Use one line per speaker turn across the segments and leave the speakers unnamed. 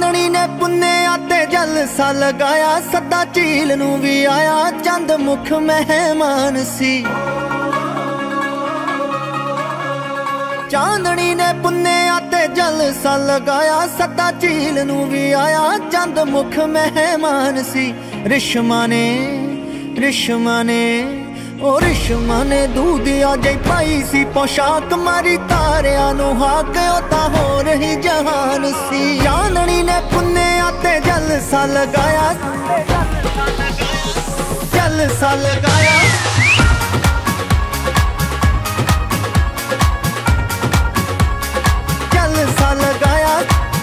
चांदनी ने पुन्नेया ते जलसा लगाया, सदा झील नूं भी आया चंद मुख मेहमान सी। चांदनी ने पुन्नेया ते जलसा लगाया, सदा झील नूं भी आया चंद मुख मेहमान सी। रिश्मा ने ओ रिश्मा ने दूधिया जई पाई सी पोशाक, मारी तारिया नूं हाक ओ तां हो रही जहान सी। चांदनी ने पुन्नेया ते जलसा लगाया, जलसा लगाया, जलसा लगाया,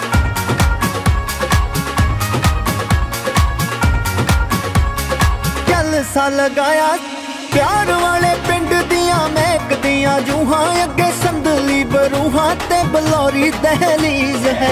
जलसा लगाया। प्यार वाले पिंड दियां महकदियां जूहां, अगे संदली बरूहां ते बलौरी दहलीज है।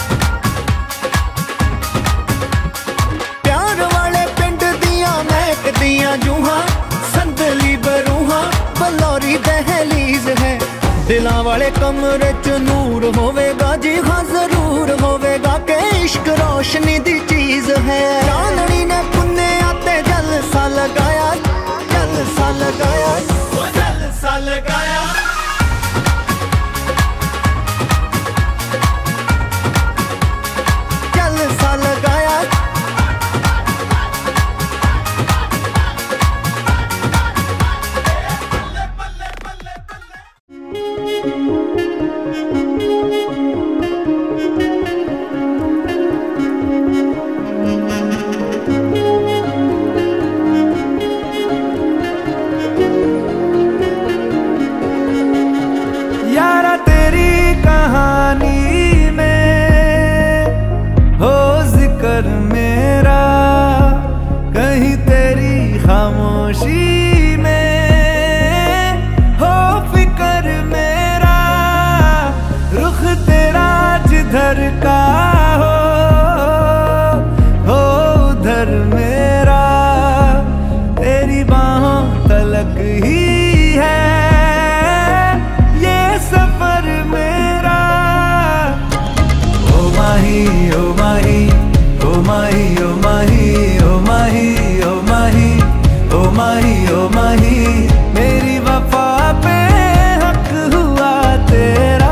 प्यार वाले पिंड दियां महकदियां जूहां, संदली बरूहां बलौरी दहलीज है। दिलां वाले कमरे च नूर होवेगा जी हाँ जरूर होवेगा, के इश्क रोशनी दी चीज है। चांदनी ने पुन्नेया ते जलसा लगाया, जलसा लगाया, जलसा लगाया, जलसा लगाया।
मेरा कहीं तेरी खामोशी में हो फिक्र मेरा, रुख तेरा जिधर का हो उधर मेरा, तेरी बाहों तलक ही है ये सफर मेरा। ओ माही ओ माही ओ माही ओ माही ओ माही ओ माही ओ माही ओ माही, मेरी वफा पे हक हुआ तेरा।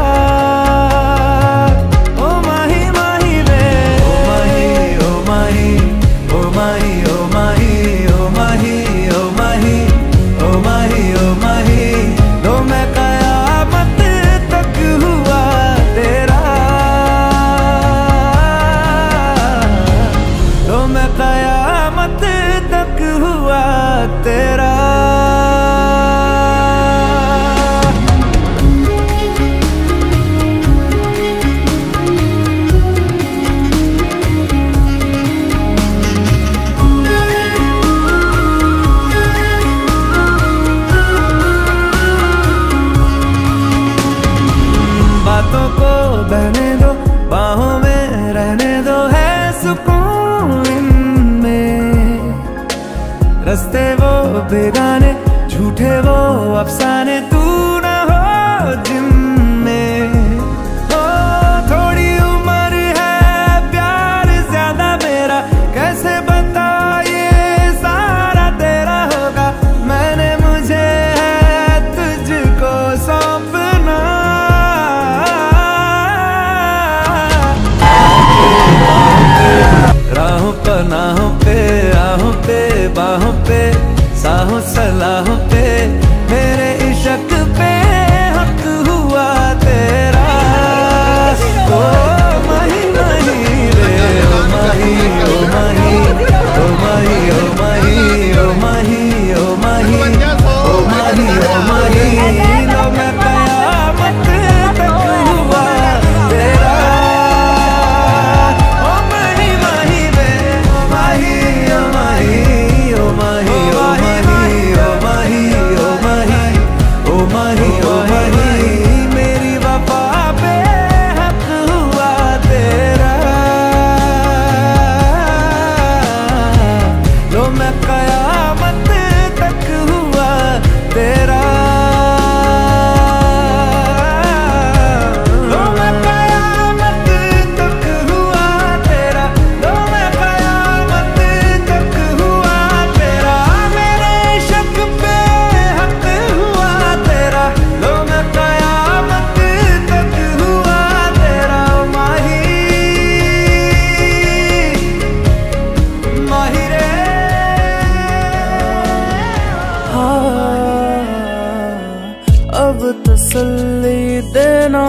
ओ माही माही वे ओ माही ओ माही ओ माही ओ माही ओ माही ओ माही ओ माही ओ माही, लो मैं कयामत तक हुआ तेरा। मैं कयामत तक हुआ तेरा। बातों को बहने दो, बाहों में रहने दो, है सुकून रस्ते वो बेगाने झूठे वो अफसाने, तू न हो जिनमें। ओ थोड़ी उम्र है प्यार ज्यादा मेरा, कैसे बता ये सारा तेरा होगा। मैंने मुझे है तुझको सौंपना, राहों पनाहों पे आहों पे बाहों पे साहों सलाहों पे, मेरे इश्क पे हक हुआ तेरा। ओ माही माही रे ओ माही ओ माही ओ माही ओ माही ओ माही ओ माही ओ माही ओ माही, लो मैं कयामत तक हुआ तेरा। ओ माही माही रे ओ माही ओ माही ओ माही ओ माही ओ माही ओ माही।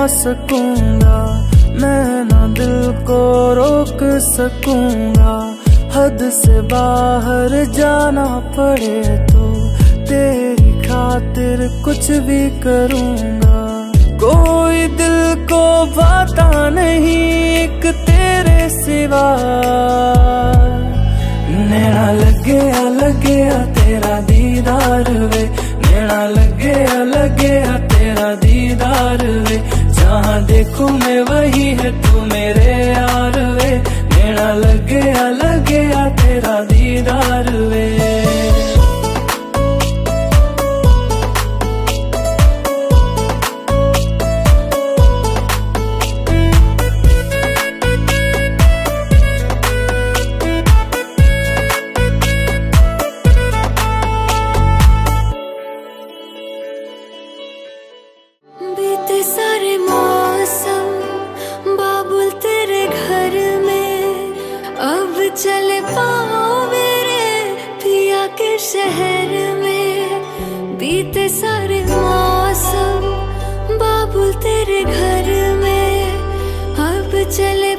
सकूंगा, मैं ना दिल को रोक सकूंगा। हद से बाहर जाना पड़े तो तेरी खातिर कुछ भी करूंगा। कोई दिल को पता नहीं एक तेरे सिवा, नैना लगे तेरा दीदार वे, नैना लगे तेरा दीदार वे। जहाँ देखूं मैं वही है तू मेरे यार वे, नैना लगे तेरा दीदार वे।
बीते सारे मौसम बाबुल तेरे घर में, अब चले पाओ मेरे पिया के शहर में। बीते सारे मौसम बाबुल तेरे घर में, अब चले